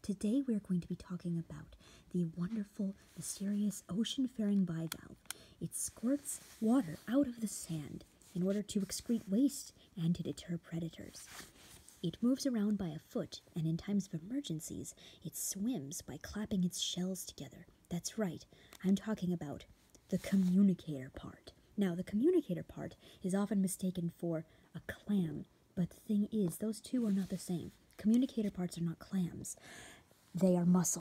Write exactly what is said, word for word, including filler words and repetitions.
Today we're going to be talking about the wonderful, mysterious ocean-faring bivalve. It squirts water out of the sand in order to excrete waste and to deter predators. It moves around by a foot, and in times of emergencies, it swims by clapping its shells together. That's right, I'm talking about the communicator part. Now, the communicator part is often mistaken for a clam, but the thing is, those two are not the same. Communicator parts are not clams. They are mussels.